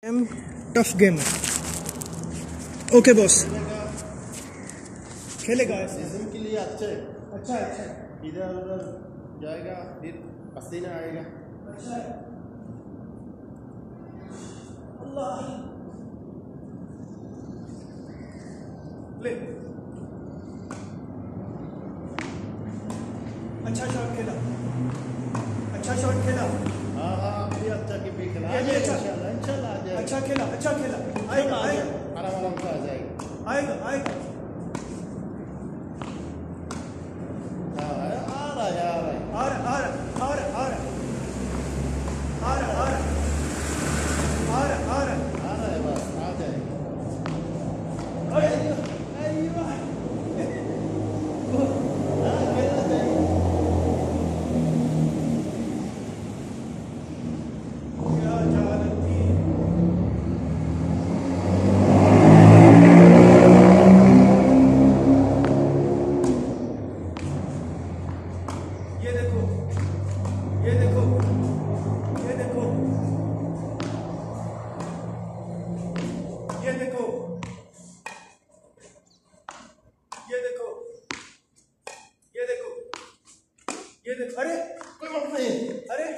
M tough gamer. Okay boss, खेलेगा जिस्म के लिए अच्छा है। अच्छा अच्छा, इधर उधर जाएगा फिर पसीना आएगा। अच्छा अल्लाह ले। अच्छा शॉट खेला, अच्छा शॉट खेला। हाँ हाँ, भी अच्छा की भी खेला। ये अच्छा, इंशाल्लाह आ जाएगा। अच्छा खेला, अच्छा खेला। आएगा आएगा आराम से आ जाएगा। आएगा आएगा। आ रहा है आ रहा है आ रहा आ रहा आ रहा आ रहा आ रहा आ रहा आ रहा आ रहा है, बस आ जाएगा। ये देखो, ये देखो, ये देखो, ये देखो, ये देखो, ये देखो, ये देखो। अरे कोई बात नहीं। अरे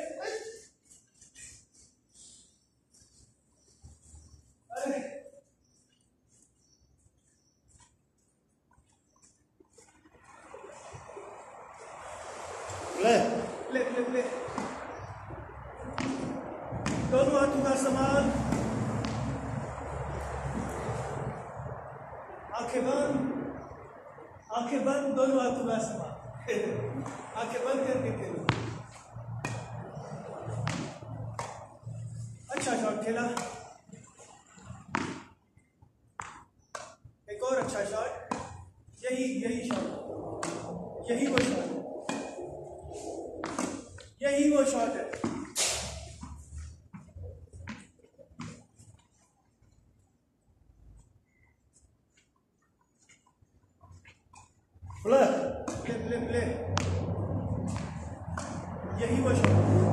अरे ले ले ले ले, दोनों हाथों का समान, आंखें बंद, आंखें बंद, दोनों हाथों का समान। आंखें बंद करके खेलो। अच्छा शॉट खेला, एक और अच्छा शॉट। यही यही शॉट, यही वो शॉट, यही वो शॉट है। प्ले प्ले प्ले प्ले, यही वो शॉट।